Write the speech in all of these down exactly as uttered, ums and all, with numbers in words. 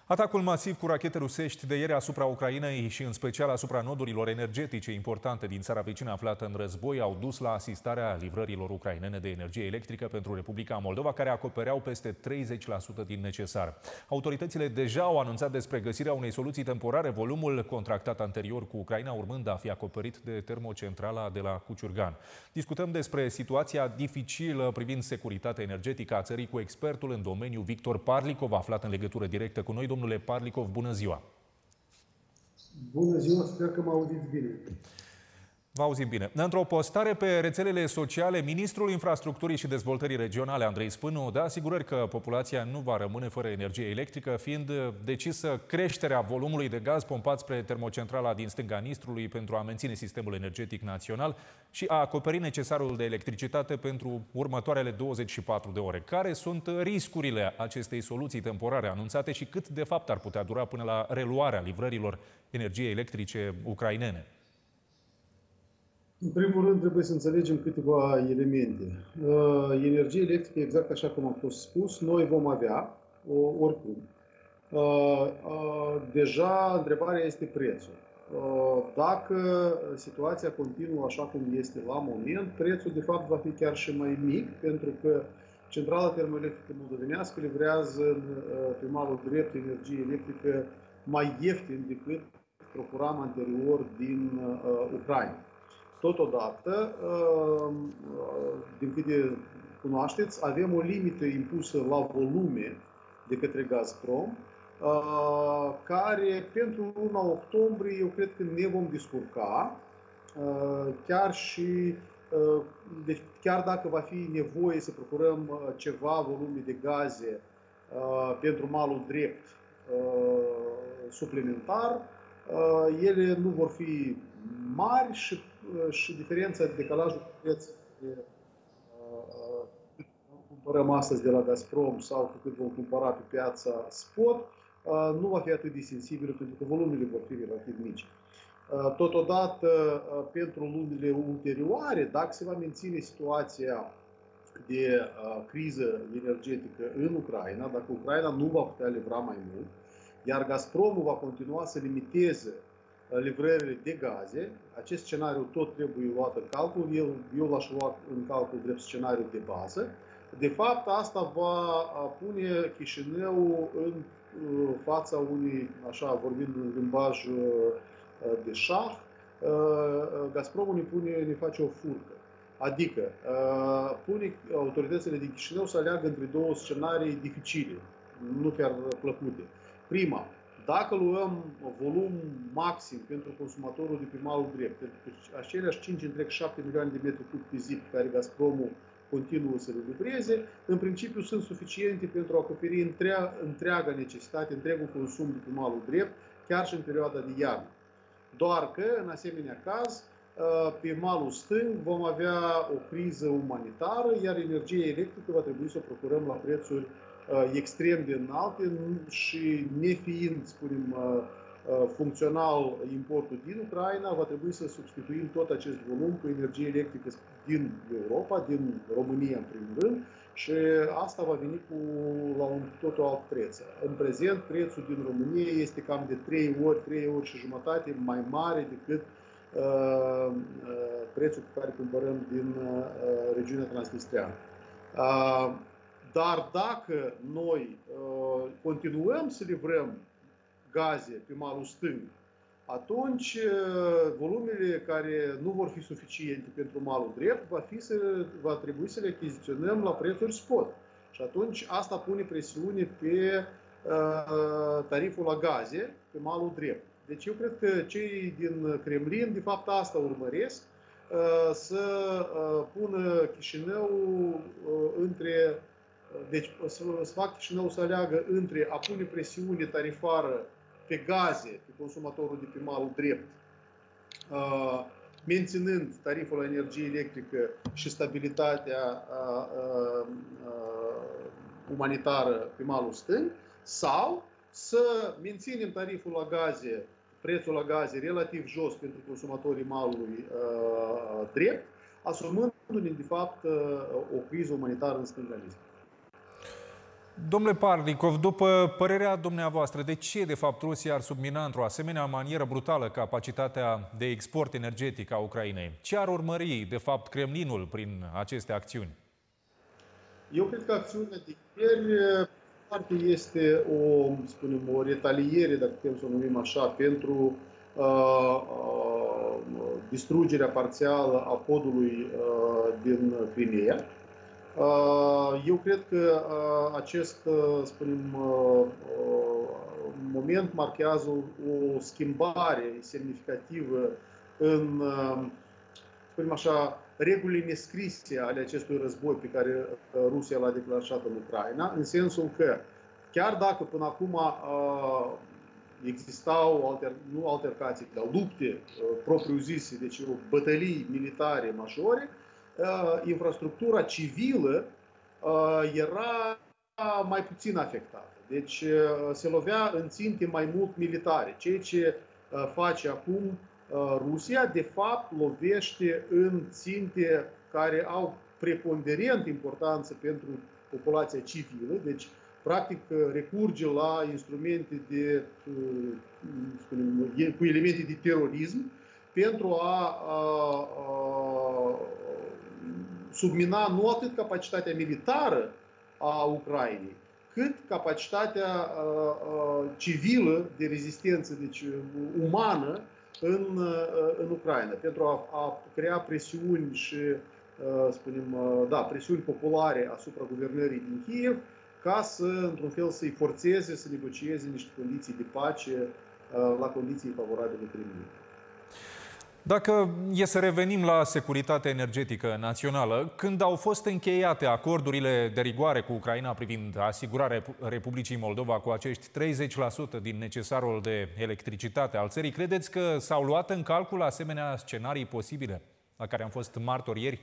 Atacul masiv cu rachete rusești de ieri asupra Ucrainei și în special asupra nodurilor energetice importante din țara vecină aflată în război au dus la asistarea livrărilor ucrainene de energie electrică pentru Republica Moldova, care acopereau peste treizeci la sută din necesar. Autoritățile deja au anunțat despre găsirea unei soluții temporare, volumul contractat anterior cu Ucraina urmând a fi acoperit de termocentrala de la Cuciurgan. Discutăm despre situația dificilă privind securitatea energetică a țării cu expertul în domeniu Victor Parlikov, aflat în legătură directă cu noi. Domnule Parlikov, bună ziua! Bună ziua, sper că mă auziți bine. Vă auzim bine. Într-o postare pe rețelele sociale, ministrul Infrastructurii și Dezvoltării Regionale, Andrei Spânu, dă asigurări că populația nu va rămâne fără energie electrică, fiind decisă creșterea volumului de gaz pompat spre termocentrala din stânga Nistrului pentru a menține sistemul energetic național și a acoperi necesarul de electricitate pentru următoarele douăzeci și patru de ore. Care sunt riscurile acestei soluții temporare anunțate și cât de fapt ar putea dura până la reluarea livrărilor energiei electrice ucrainene? În primul rând, trebuie să înțelegem câteva elemente. Uh, energie electrică, exact așa cum am fost spus, noi vom avea, uh, oricum. Uh, uh, deja, întrebarea este prețul. Uh, dacă situația continuă așa cum este la moment, prețul, de fapt, va fi chiar și mai mic, pentru că centrala termoelectrică moldovenească livrează uh, pe malul drept energie electrică mai ieftin decât procuram anterior din uh, Ucraina. Totodată, din câte cunoașteți, avem o limită impusă la volume de către Gazprom, care pentru luna octombrie eu cred că ne vom descurca, chiar și deci chiar dacă va fi nevoie să procurăm ceva volume de gaze pentru malul drept suplimentar, ele nu vor fi mari și, și diferența de decalajul de preț de cât cumpărăm astăzi de la Gazprom sau cu cât vom cumpăra pe piața spot, nu va fi atât de sensibilă, pentru că volumele vor fi relativ mici. Totodată, pentru lunile ulterioare, dacă se va menține situația de criză energetică în Ucraina, dacă Ucraina nu va putea livra mai mult, iar Gazpromul va continua să limiteze livrările de gaze, acest scenariu tot trebuie luat în calcul, eu, eu l-aș lua în calcul drept scenariu de bază. De fapt, asta va pune Chișinăul în fața unui, așa vorbind în limbaj de șah, Gazpromul ne, pune, ne face o furcă. Adică pune autoritățile din Chișinău să aleagă între două scenarii dificile, nu chiar plăcute. Prima, dacă luăm volum maxim pentru consumatorul de pe malul drept, pentru că aceleași cinci virgulă șapte milioane de metri cub pe zi pe care Gazpromul continuă să le livreze, în principiu sunt suficiente pentru a acoperi întreaga, întreaga necesitate, întregul consum de pe malul drept, chiar și în perioada de iarnă. Doar că, în asemenea caz, pe malul stâng vom avea o criză umanitară, iar energia electrică va trebui să o procurăm la prețuri extrem de înalte și nefiind, spunem, funcțional importul din Ucraina, va trebui să substituim tot acest volum cu energie electrică din Europa, din România în primul rând, și asta va veni cu, la un totul alt preț. În prezent, prețul din România este cam de trei ori, trei ori și jumătate mai mare decât uh, prețul pe care cumpărăm din uh, regiunea transnistreană. Uh, Dar dacă noi uh, continuăm să livrăm gaze pe malul stâng, atunci uh, volumele care nu vor fi suficiente pentru malul drept va, fi să, va trebui să le achiziționăm la prețuri spot. Și atunci asta pune presiune pe uh, tariful la gaze pe malul drept. Deci eu cred că cei din Kremlin de fapt asta urmăresc, uh, să uh, pună Chișinăul uh, între Deci să, să fac Chișinău să aleagă între a pune presiune tarifară pe gaze, pe consumatorul de pe malul drept, uh, menținând tariful la energie electrică și stabilitatea uh, uh, uh, umanitară pe malul stâng, sau să menținem tariful la gaze, prețul la gaze relativ jos pentru consumatorii malului uh, drept, asumându-ne de fapt uh, o criză umanitară în stânga. Domnule Parnikov, după părerea dumneavoastră, de ce, de fapt, Rusia ar submina într-o asemenea manieră brutală capacitatea de export energetic a Ucrainei? Ce ar urmări, de fapt, Kremlinul prin aceste acțiuni? Eu cred că acțiunea de ieri parte este o, spunem, o retaliere, dacă putem să o numim așa, pentru uh, uh, distrugerea parțială a podului uh, din Crimea. Eu cred că acest, spunem, moment marchează o schimbare semnificativă în, spunem așa, regulile nescrise ale acestui război pe care Rusia l-a declanșat în Ucraina, în sensul că, chiar dacă până acum existau alter, nu altercații, dar lupte propriu-zise, deci bătălii militare majore, infrastructura civilă era mai puțin afectată. Deci se lovea în ținte mai mult militare. Ceea ce face acum Rusia, de fapt, lovește în ținte care au preponderent importanță pentru populația civilă. Deci, practic, recurge la instrumente de, spunem, cu elemente de terorism pentru a, a, a submina nu atât capacitatea militară a Ucrainei, cât capacitatea uh, uh, civilă de rezistență, deci umană, în, uh, în Ucraina, pentru a, a crea presiuni și, uh, spunem, uh, da, presiuni populare asupra guvernării din Kiev, ca să, într-un fel, să-i forțeze să negocieze niște condiții de pace uh, la condiții favorabile Kremlinului. Dacă e să revenim la securitatea energetică națională, când au fost încheiate acordurile de rigoare cu Ucraina privind asigurarea Republicii Moldova cu acești treizeci la sută din necesarul de electricitate al țării, credeți că s-au luat în calcul asemenea scenarii posibile la care am fost martori ieri?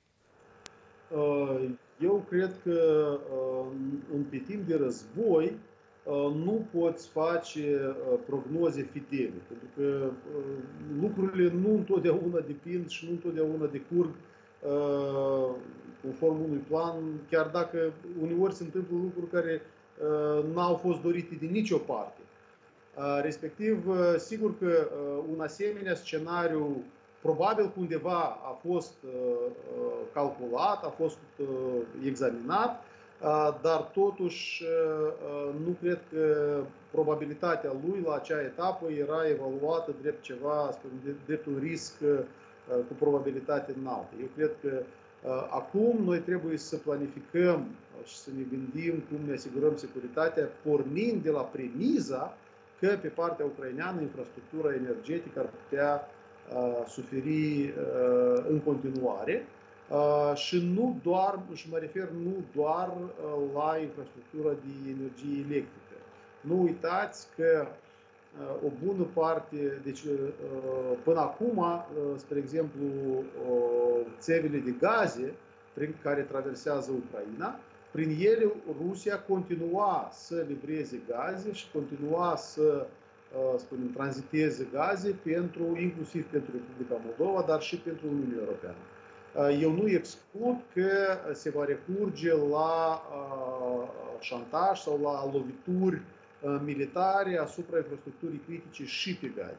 Eu cred că în pe timp de război nu poți face prognoze fidele, pentru că lucrurile nu întotdeauna depind și nu întotdeauna decurg conform unui plan, chiar dacă uneori se întâmplă lucruri care n-au fost dorite din nicio parte. Respectiv, sigur că un asemenea scenariu probabil că undeva a fost calculat, a fost examinat, dar totuși nu cred că probabilitatea lui la acea etapă era evaluată drept ceva, drept un risc cu probabilitate înaltă. Eu cred că acum noi trebuie să planificăm și să ne gândim cum ne asigurăm securitatea, pornind de la premiza că pe partea ucraineană infrastructura energetică ar putea suferi în continuare. Uh, și nu doar, și mă refer nu doar uh, la infrastructura de energie electrică. Nu uitați că uh, o bună parte, deci uh, până acum, uh, spre exemplu, uh, țevile de gaze prin care traversează Ucraina, prin ele Rusia continua să livreze gaze și continua să uh, spunem, tranziteze gaze pentru, inclusiv pentru Republica Moldova, dar și pentru Uniunea Europeană. Eu nu exclud că se va recurge la uh, șantaj sau la lovituri uh, militare asupra infrastructurii critice și pe gaze.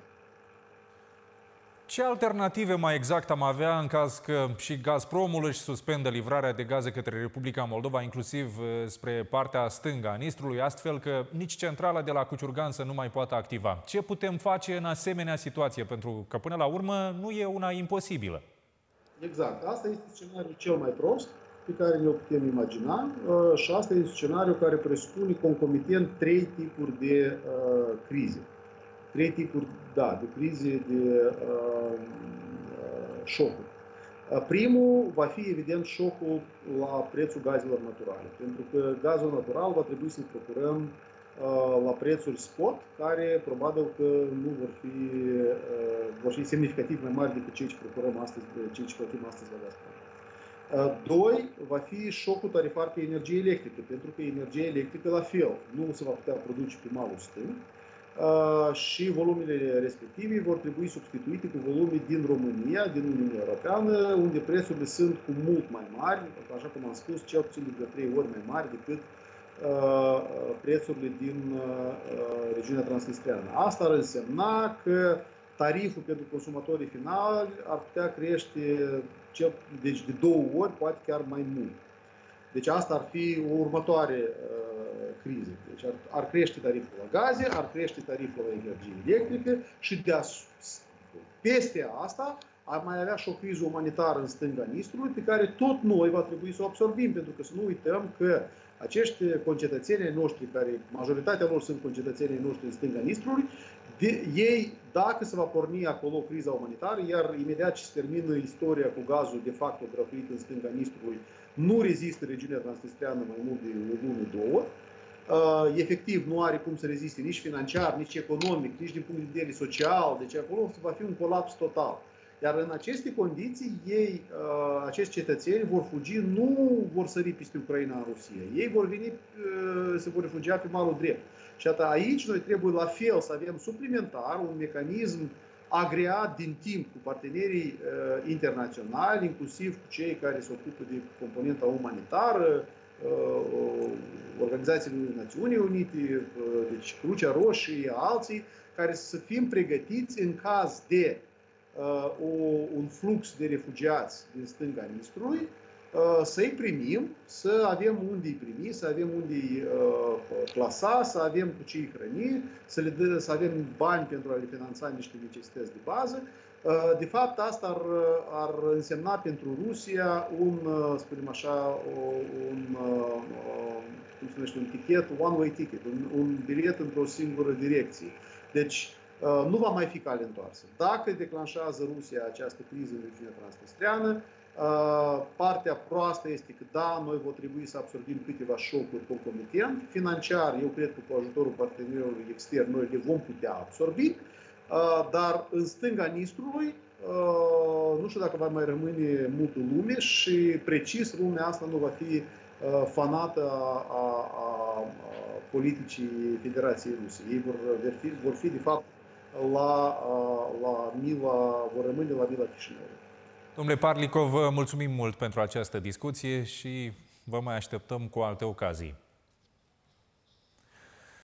Ce alternative mai exact am avea în caz că și Gazpromul își suspendă livrarea de gaze către Republica Moldova, inclusiv spre partea stângă a Nistrului, astfel că nici centrala de la Cuciurgan să nu mai poată activa? Ce putem face în asemenea situație? Pentru că până la urmă nu e una imposibilă. Exact. Asta este scenariul cel mai prost pe care ne-l putem imagina și asta este scenariul care presupune concomitent trei tipuri de uh, crize. Trei tipuri, da, de crize, de uh, șocuri. Primul va fi, evident, șocul la prețul gazelor naturale, pentru că gazul natural va trebui să-l procurăm uh, la prețuri spot, care probabil că nu vor fi, uh, vor fi semnificativ mai mari decât cei ce procurăm astăzi, cei ce plătim astăzi la Gazprom. Doi, va fi șocul tarifar pe energie electrică, pentru că energia electrică, la fel, nu se va putea produce pe malul stâng și volumele respective vor trebui substituite cu volume din România, din Uniunea Europeană, unde prețurile sunt cu mult mai mari, așa cum am spus, cel puțin de trei ori mai mari decât prețurile din regiunea transnistreană. Asta ar însemna că tariful pentru consumatorii finali ar putea crește cel, deci de două ori, poate chiar mai mult. Deci asta ar fi o următoare uh, criză. Deci ar, ar crește tariful la gaze, ar crește tariful la energie electrică și de peste asta ar mai avea și o criză umanitară în stânga Nistrului, pe care tot noi va trebui să o absorbim, pentru că să nu uităm că acești concetățenii noștri, care majoritatea lor sunt concetățenii noștri în stânga Nistrului, de, ei, dacă se va porni acolo criza umanitară, iar imediat ce se termină istoria cu gazul de facto gratuit în stânga Nistrului, nu rezistă regiunea transnistreană mai mult de o lună, două. Uh, efectiv, nu are cum să reziste nici financiar, nici economic, nici din punct de vedere social. Deci acolo va fi un colaps total. Iar în aceste condiții, ei, uh, acești cetățeni vor fugi, nu vor sări peste Ucraina în Rusia. Ei vor veni, uh, se vor refugia pe malul drept. Și atât aici noi trebuie la fel să avem suplimentar un mecanism agreat din timp cu partenerii uh, internaționali, inclusiv cu cei care se ocupă de componenta umanitară, uh, Organizațiile Națiunii Unite, uh, deci Crucea Roșie, alții, care să fim pregătiți în caz de uh, o, un flux de refugiați din stânga Nistrului, să-i primim, să avem unde îi primi, să avem unde îi uh, clasa, să avem cu ce îi hrăni, să, le dă, să avem bani pentru a le finanța niște necesități de bază. Uh, de fapt, asta ar, ar însemna pentru Rusia un, uh, spunem așa, un, uh, cum se numește, un tichet, one-way ticket, un, un bilet într-o singură direcție. Deci, uh, nu va mai fi cale întoarsă. Dacă declanșează Rusia această criză în regiunea transnistreană, Uh, partea proastă este că da, noi vom trebui să absorbim câteva șocuri concomitent. Financiar, eu cred că cu ajutorul partenerilor externi noi le vom putea absorbi, uh, dar în stânga Nistrului uh, nu știu dacă va mai rămâne multă lume și precis lumea asta nu va fi uh, fanată a, a, a politicii Federației Ruse. Ei vor, vor, fi, vor fi de fapt la, la mila, vor rămâne la mila Chișinăului. Domnule Parlikov, vă mulțumim mult pentru această discuție și vă mai așteptăm cu alte ocazii.